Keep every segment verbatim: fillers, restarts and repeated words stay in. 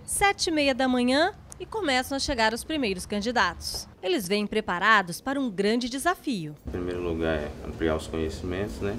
Sete e meia da manhã e começam a chegar os primeiros candidatos. Eles vêm preparados para um grande desafio. Em primeiro lugar é ampliar os conhecimentos, né?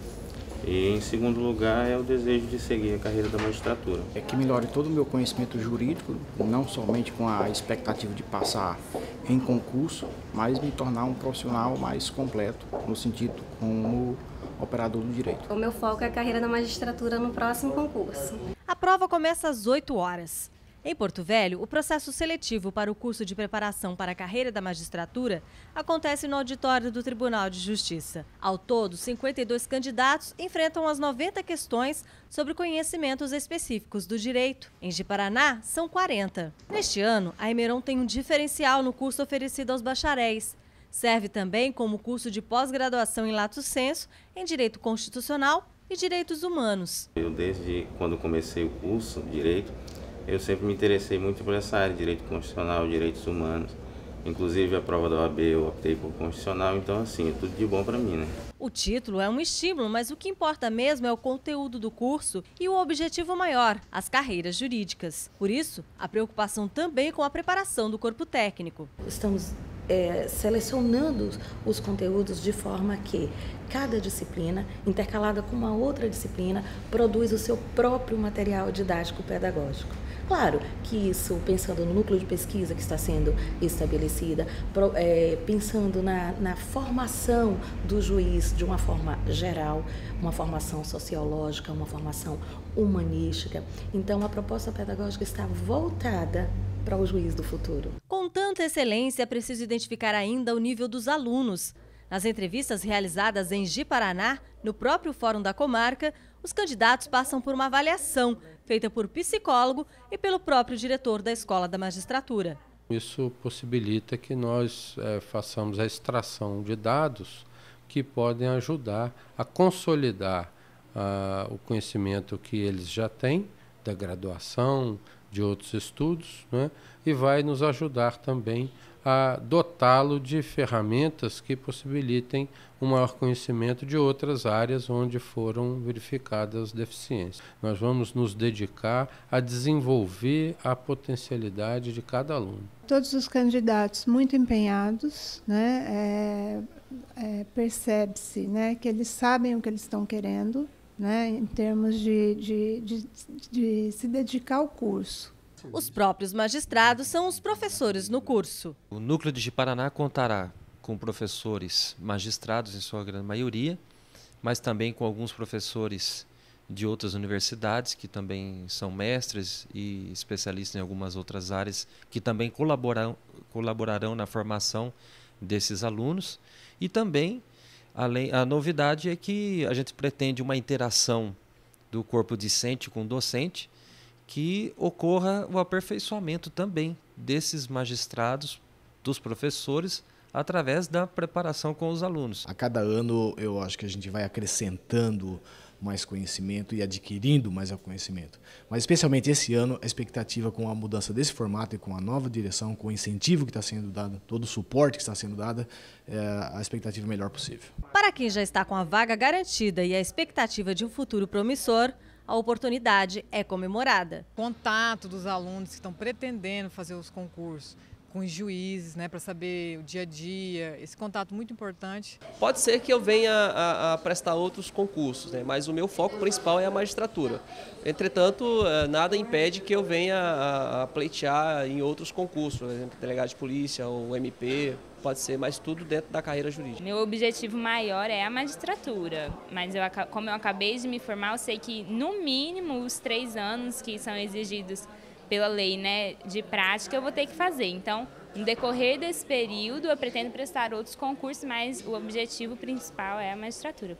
E em segundo lugar é o desejo de seguir a carreira da magistratura. É que melhore todo o meu conhecimento jurídico, não somente com a expectativa de passar em concurso, mas me tornar um profissional mais completo, no sentido como operador do direito. O meu foco é a carreira da magistratura no próximo concurso. A prova começa às oito horas. Em Porto Velho, o processo seletivo para o curso de preparação para a carreira da magistratura acontece no auditório do Tribunal de Justiça. Ao todo, cinquenta e dois candidatos enfrentam as noventa questões sobre conhecimentos específicos do direito. Em Ji-Paraná, são quarenta. Neste ano, a Hemeron tem um diferencial no curso oferecido aos bacharéis. Serve também como curso de pós-graduação em lato sensu, em Direito Constitucional e Direitos Humanos. Eu, desde quando comecei o curso de Direito, eu sempre me interessei muito por essa área, Direito Constitucional, Direitos Humanos. Inclusive a prova da O A B eu optei por Constitucional, então assim, é tudo de bom para mim, né? O título é um estímulo, mas o que importa mesmo é o conteúdo do curso e o objetivo maior, as carreiras jurídicas. Por isso, a preocupação também com a preparação do corpo técnico. Estamos é, selecionando os conteúdos de forma que cada disciplina, intercalada com uma outra disciplina, produz o seu próprio material didático-pedagógico. Claro que isso, pensando no núcleo de pesquisa que está sendo estabelecida, é, pensando na, na formação do juiz de uma forma geral, uma formação sociológica, uma formação humanística. Então, a proposta pedagógica está voltada para o juiz do futuro. Com tanta excelência, é preciso identificar ainda o nível dos alunos. Nas entrevistas realizadas em Ji-Paraná, no próprio Fórum da Comarca, os candidatos passam por uma avaliação feita por psicólogo e pelo próprio diretor da Escola da Magistratura. Isso possibilita que nós é, façamos a extração de dados que podem ajudar a consolidar ah, o conhecimento que eles já têm da graduação, de outros estudos, né? E vai nos ajudar também a dotá-lo de ferramentas que possibilitem um maior conhecimento de outras áreas onde foram verificadas deficiências. Nós vamos nos dedicar a desenvolver a potencialidade de cada aluno. Todos os candidatos muito empenhados, né? É, é, percebe-se, né, que eles sabem o que eles estão querendo, né, em termos de, de, de, de se dedicar ao curso. Os próprios magistrados são os professores no curso. O núcleo de Ji-Paraná contará com professores magistrados, em sua grande maioria, mas também com alguns professores de outras universidades, que também são mestres e especialistas em algumas outras áreas, que também colaborarão, colaborarão na formação desses alunos. E também, além, a novidade é que a gente pretende uma interação do corpo discente com o docente, que ocorra o aperfeiçoamento também desses magistrados, dos professores, através da preparação com os alunos. A cada ano eu acho que a gente vai acrescentando mais conhecimento e adquirindo mais conhecimento. Mas especialmente esse ano, a expectativa com a mudança desse formato e com a nova direção, com o incentivo que está sendo dado, todo o suporte que está sendo dado, é a expectativa melhor possível. Para quem já está com a vaga garantida e a expectativa de um futuro promissor, a oportunidade é comemorada. Contato dos alunos que estão pretendendo fazer os concursos com os juízes, né, para saber o dia a dia, esse contato muito importante. Pode ser que eu venha a, a prestar outros concursos, né, mas o meu foco principal é a magistratura. Entretanto, nada impede que eu venha a, a pleitear em outros concursos, por exemplo, delegado de polícia ou M P, pode ser, mas tudo dentro da carreira jurídica. Meu objetivo maior é a magistratura, mas eu, como eu acabei de me formar, eu sei que no mínimo os três anos que são exigidos pela lei, né, de prática, eu vou ter que fazer. Então, no decorrer desse período, eu pretendo prestar outros concursos, mas o objetivo principal é a magistratura.